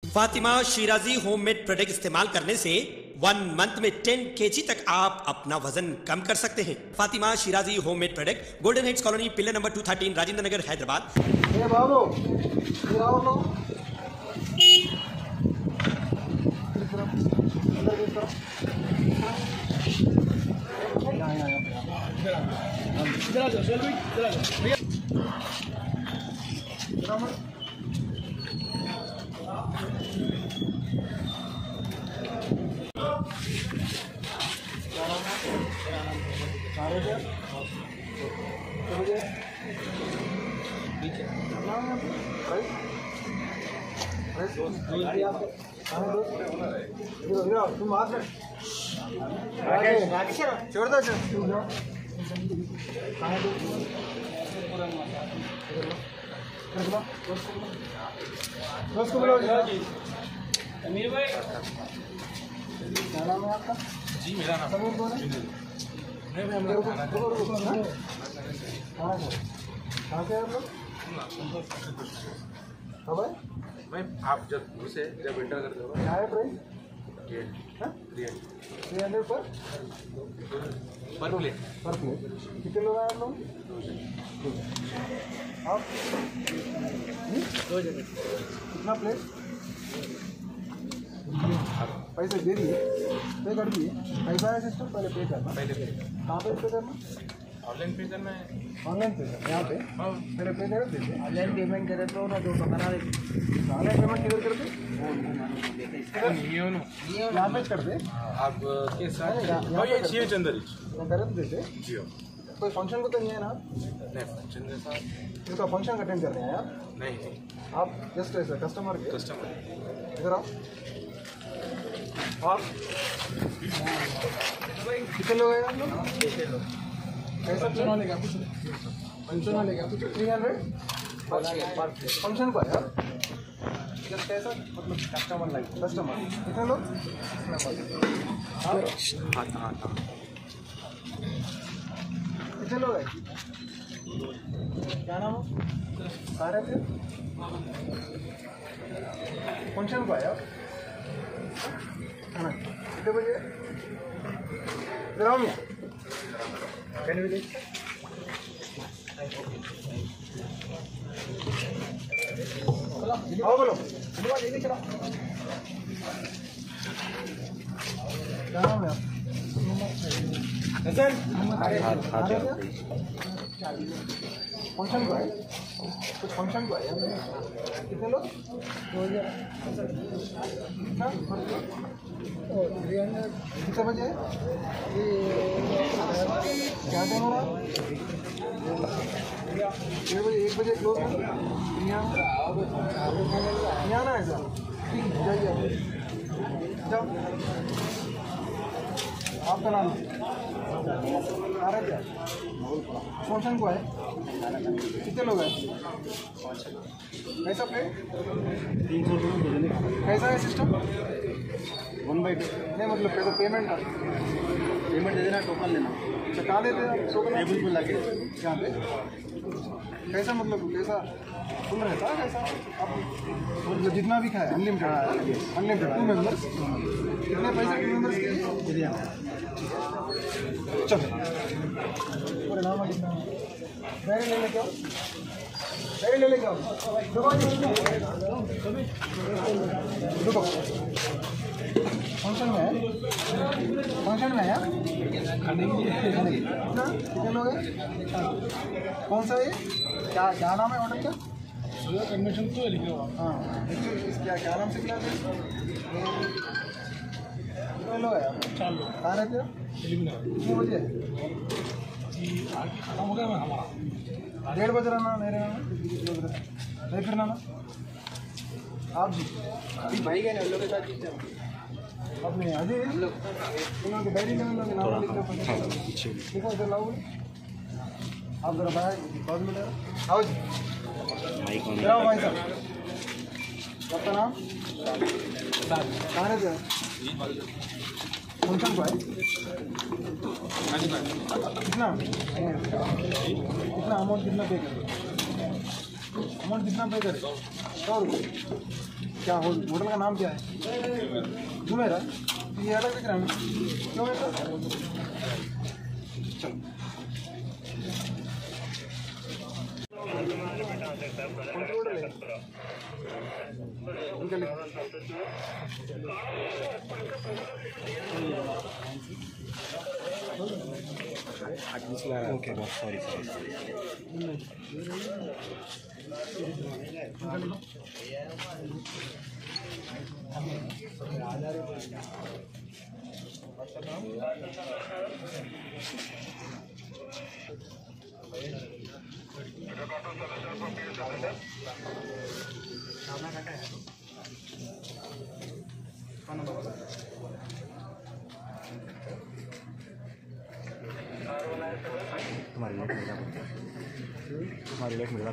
Fatima Shirazi homemade product इस्तेमाल करने से 1 मंथ में 10 kg तक आप अपना वजन कम कर सकते हैं। Fatima Shirazi homemade product, golden heads colony, pillar number 213, Rajendra Nagar, Hyderabad. Amir भाई, क्या नाम है आपका? जी मेरा नाम समीर कौन है? कहाँ से आप लोग? कब है? मैं आप जब उसे जब इंटर करते हो क्या है प्राइस? 300 पर प्लेट। कितने लोग आए आप लोग? आप 2 जगह कितना प्लेट? पैसे दे दिए, पे कर दिए। पैसा है सिस्टम, पहले पे करना। पहले पे कहाँ पे पे करना? ऑनलाइन पे करना है। ऑनलाइन पे करना यहाँ पे। हाँ पहले पे कर देते। ऑनलाइन पेमेंट करे तो ना 200 बना देते। ऑनलाइन पेमेंट किधर करते? यहाँ पे करते। आप के साथ यहाँ ये चाहिए चंदरी कर देते। जी हो कोई फंक्शन को तो नहीं है ना? नहीं फंक्शन जैसा इसका फंक्शन अटेंड कर रहे हैं आप? नहीं आप जस्ट ऐसा कस्टमर के कस्टमर इधर आप कितने लोग हैं आप लोग? कैसा फंक्शन वाले का कुछ 300 फंक्शन को है जस्ट कैसा मतलब कस्टमर कितने लोग? कितने लोग हैं? क्या नाम है? कहाँ रहते हैं? फंक्शन को आया कितने बजे? ग्राउंड में कैन वी आओ बोलो। क्या नाम है? फंक्शन को है कुछ फंक्शन को है कितने लोग? 2000 कितने बजे? क्या टाइम हो रहा है? 1 बजे क्लोज है। यहाँ आना है सर, ठीक है जाइए जाओ। आपका नाम आ रहा क्या? फंक्शन को है कितने लोग हैं? कैसा प्लेट? 300 रुपये कैसा है सिस्टम? 1/2 नहीं मतलब कैसा पेमेंट पेमेंट दे देना, टोकन लेना, अच्छा कहाँ देते हैं आप? टोकन टेबल पे लगे। यहाँ पे कैसा मतलब कैसा फुल रहता है? कैसा आप मतलब जितना भी खाए अनलिमिटेड 2 मेंबर्स कितने पैसे 2 मेंबर्स के लिए? चलो पूरे नाम कितना डायरी ले लेके आओ, डायरी ले लेके आओ। रुको फंक्शन में है कितने लोग हैं? कौन सा है? क्या नाम है होटल का? कन्वेंशन तो लिखे हो। हाँ क्या नाम से कितना लोग है? 4 लोग। कहाँ रहते हो? कितने बजे? खत्म हो गया हमारा 1:30 बजे रहना नहीं रहना नहीं फिरना ना आप जी भाई गए लोग के साथ अपने अजय उन्होंने डायरी में उन्होंने नाम लिखा लिखा इधर लाओ आप जरा बाहर 5 मिनट आओ जी जाओ भाई साहब आपका नाम कहाँ रहते हैं? फंक्शन को है कितना अमाउंट कितना पे करें? अमाउंट कितना पे करें? 100 रुपये क्या होटल का नाम क्या है? जुमेरा। ये अलग दिख रहा है क्यों ऐसा? चलो ओके बॉस सॉरी सॉरी तुम्हारी लेट मिला तुम्हारी लेट मिला